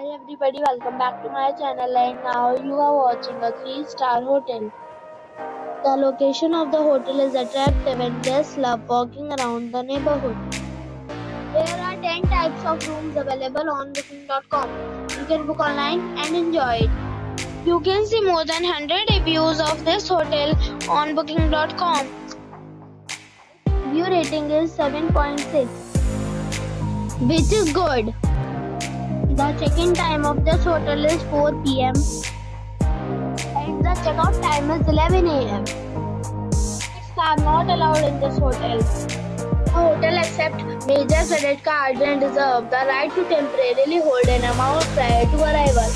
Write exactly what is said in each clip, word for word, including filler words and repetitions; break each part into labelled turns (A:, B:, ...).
A: Hi everybody, welcome back to my channel, and now you are watching a three star hotel. The location of the hotel is attractive and guests love walking around the neighborhood. There are ten types of rooms available on booking dot com. You can book online and enjoy it. You can see more than one hundred reviews of this hotel on booking dot com. View rating is seven point six, which is good. The check-in time of this hotel is four p m and the check-out time is eleven a m Pets are not allowed in this hotel. The hotel accepts major credit cards and reserves the right to temporarily hold an amount prior to arrival.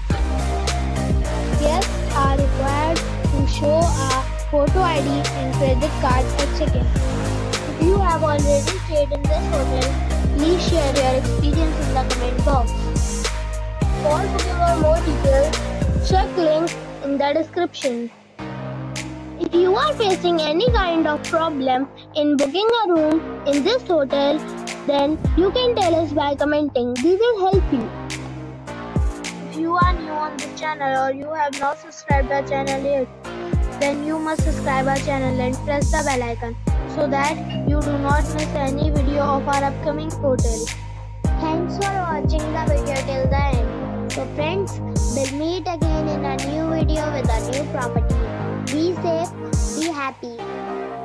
A: Guests are required to show a photo I D and credit card at check-in. If you have already stayed in this hotel, please share your experience in the comment box. For booking or more details, check link in the description. If you are facing any kind of problem in booking a room in this hotel, then you can tell us by commenting. We will help you. If you are new on this channel or you have not subscribed our channel yet, then you must subscribe our channel and press the bell icon so that you do not miss any video of our upcoming hotel. Thanks for watching the video till the end. So friends, we'll meet again in a new video with a new property. Be safe, be happy.